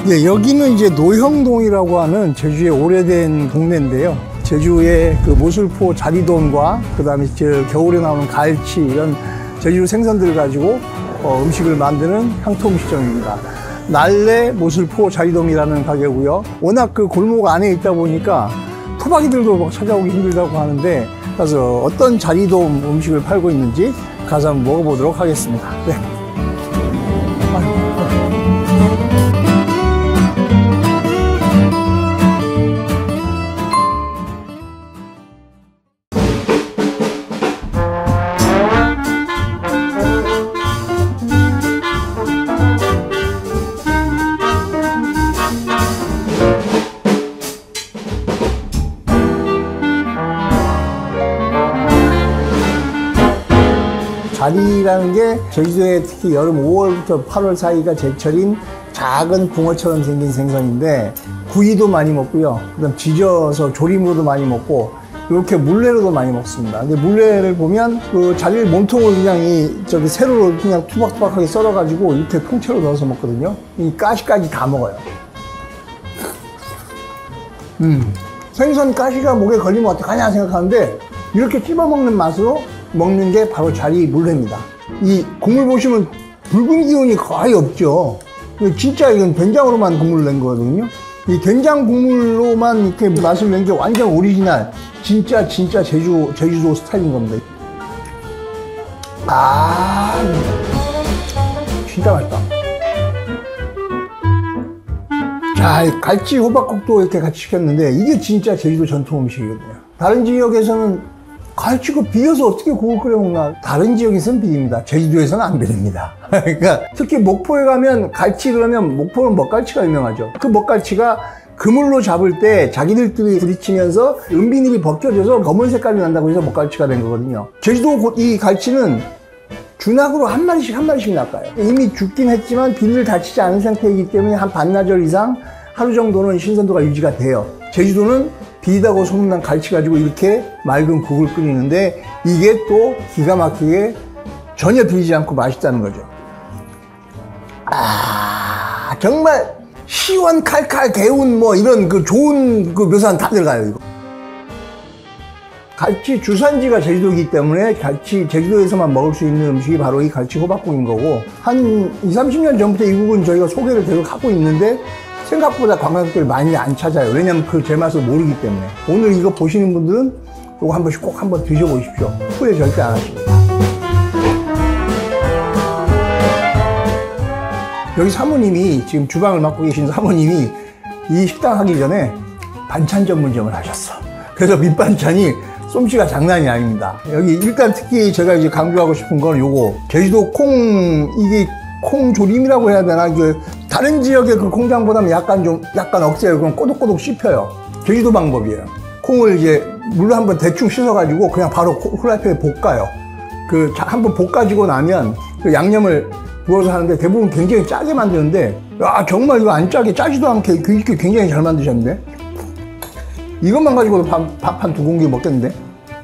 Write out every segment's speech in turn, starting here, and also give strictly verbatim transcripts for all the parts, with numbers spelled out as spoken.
네, 여기는 이제 노형동이라고 하는 제주의 오래된 동네인데요. 제주의 그 모슬포 자리돔과 그 다음에 겨울에 나오는 갈치 이런 제주 생선들을 가지고 어, 음식을 만드는 향토 음식점입니다. 날래 모슬포 자리돔이라는 가게고요. 워낙 그 골목 안에 있다 보니까 토박이들도 막 찾아오기 힘들다고 하는데, 가서 어떤 자리돔 음식을 팔고 있는지 가서 한번 먹어보도록 하겠습니다. 네. 자리라는 게 제주도에 특히 여름 오월부터 팔월 사이가 제철인 작은 붕어처럼 생긴 생선인데, 구이도 많이 먹고요. 그다음 지져서 조림으로도 많이 먹고, 이렇게 물회로도 많이 먹습니다. 근데 물회를 보면 그 자리를 몸통을 그냥 이 저기 세로로 그냥 투박투박하게 썰어가지고 이렇게 통째로 넣어서 먹거든요. 이 가시까지 다 먹어요. 음, 생선 가시가 목에 걸리면 어떡하냐 생각하는데, 이렇게 씹어 먹는 맛으로 먹는 게 바로 자리 물회입니다. 이 국물 보시면 붉은 기운이 거의 없죠. 진짜 이건 된장으로만 국물을 낸 거거든요. 이 된장 국물로만 이렇게 맛을 낸 게 완전 오리지널, 진짜 진짜 제주, 제주도 스타일인 겁니다. 아, 진짜 맛있다. 자, 갈치 호박국도 이렇게 같이 시켰는데, 이게 진짜 제주도 전통 음식이거든요. 다른 지역에서는 갈치가 비려서 어떻게 국을 끓여 먹나? 다른 지역에서는 비립니다. 제주도에서는 안 비립니다. 그러니까 특히 목포에 가면 갈치 그러면 목포는 먹갈치가 유명하죠. 그 먹갈치가 그물로 잡을 때 자기들끼리 부딪히면서 은비잎이 벗겨져서 검은 색깔이 난다고 해서 먹갈치가 된 거거든요. 제주도 이 갈치는 준학으로 한 마리씩 한 마리씩 낚아요. 이미 죽긴 했지만 비늘 다치지 않은 상태이기 때문에 한 반나절 이상 하루 정도는 신선도가 유지가 돼요. 제주도는 비리다고 소문난 갈치 가지고 이렇게 맑은 국을 끓이는데, 이게 또 기가 막히게 전혀 비리지 않고 맛있다는 거죠. 아, 정말 시원 칼칼 개운 뭐 이런 그 좋은 그 묘사는 다 들어가요, 이거. 갈치 주산지가 제주도이기 때문에 갈치 제주도에서만 먹을 수 있는 음식이 바로 이 갈치 호박국인 거고, 한 이삼십 년 전부터 이 국은 저희가 소개를 계속 하고 있는데 생각보다 관광객들이 많이 안 찾아요. 왜냐면 그 제맛을 모르기 때문에. 오늘 이거 보시는 분들은 이거 한 번씩 꼭 한번 드셔보십시오. 후회 절대 안 하십니다. 여기 사모님이, 지금 주방을 맡고 계신 사모님이 이 식당 하기 전에 반찬 전문점을 하셨어. 그래서 밑반찬이 솜씨가 장난이 아닙니다. 여기 일단 특히 제가 이제 강조하고 싶은 건 요거, 제주도 콩, 이게 콩조림이라고 해야 되나? 그 다른 지역의 그 콩장보다는 약간 좀 약간 억세요. 그럼 꼬독꼬독 씹혀요. 제주도 방법이에요. 콩을 이제 물로 한번 대충 씻어가지고 그냥 바로 후라이팬에 볶아요. 그 한번 볶아지고 나면 그 양념을 부어서 하는데, 대부분 굉장히 짜게 만드는데, 야, 정말 이거 안 짜게, 짜지도 않게 이렇게 굉장히 잘 만드셨네. 이것만 가지고도 밥 한 두 공기 먹겠는데.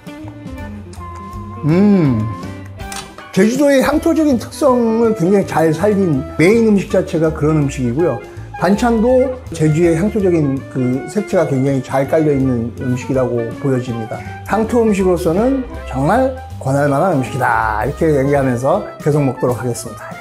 음. 제주도의 향토적인 특성을 굉장히 잘 살린 메인 음식 자체가 그런 음식이고요. 반찬도 제주의 향토적인 그 색채가 굉장히 잘 깔려있는 음식이라고 보여집니다. 향토 음식으로서는 정말 권할 만한 음식이다, 이렇게 얘기하면서 계속 먹도록 하겠습니다.